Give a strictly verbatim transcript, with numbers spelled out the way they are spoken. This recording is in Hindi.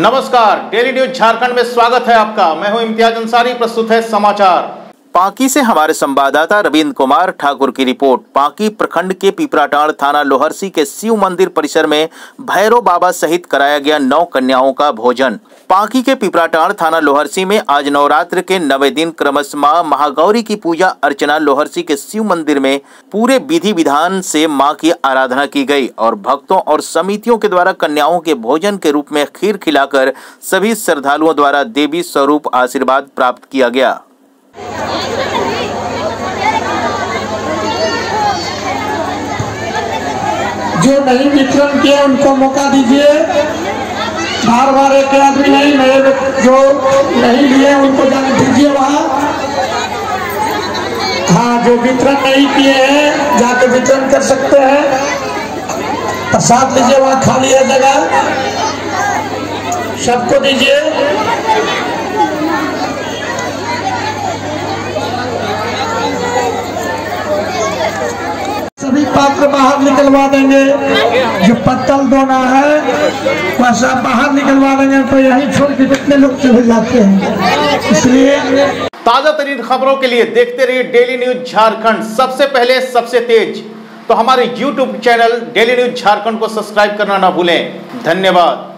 नमस्कार, डेली न्यूज झारखंड में स्वागत है आपका। मैं हूं इम्तियाज अंसारी। प्रस्तुत है समाचार। पांकी से हमारे संवाददाता रविंद्र कुमार ठाकुर की रिपोर्ट। पांकी प्रखंड के पिपराटांड़ थाना लोहरसी के शिव मंदिर परिसर में भैरव बाबा सहित कराया गया नौ कन्याओं का भोजन। पांकी के पिपराटांड़ थाना लोहरसी में आज नवरात्र के नवे दिन क्रमशः मां महागौरी की पूजा अर्चना लोहरसी के शिव मंदिर में पूरे विधि विधान से मां की आराधना की गई और भक्तों और समितियों के द्वारा कन्याओं के भोजन के रूप में खीर खिलाकर सभी श्रद्धालुओं द्वारा देवी स्वरूप आशीर्वाद प्राप्त किया गया। जो नहीं वितरण किया उनको मौका दीजिए। बार बार एक आदमी नहीं, नए जो नहीं लिए उनको जाने दीजिए वहाँ। हाँ, जो वितरण नहीं किए हैं जाके वितरण कर सकते हैं। प्रसाद लीजिए, वहाँ खाली है जगह, सबको दीजिए। सभी पात्र बाहर निकलवा देंगे। जो पत्तल दोना है वह सब बाहर निकलवा देंगे, तो यही छोड़ के कितने लोग चले जाते हैं। इसलिए ताजा तरीन खबरों के लिए देखते रहिए डेली न्यूज झारखंड, सबसे पहले सबसे तेज। तो हमारे YouTube channel daily news Jharkhand को सब्सक्राइब करना ना भूलें। धन्यवाद।